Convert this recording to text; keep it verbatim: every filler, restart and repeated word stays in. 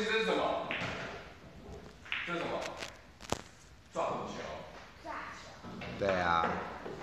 西这是什么？这是什么？撞球。 撞球。 对啊。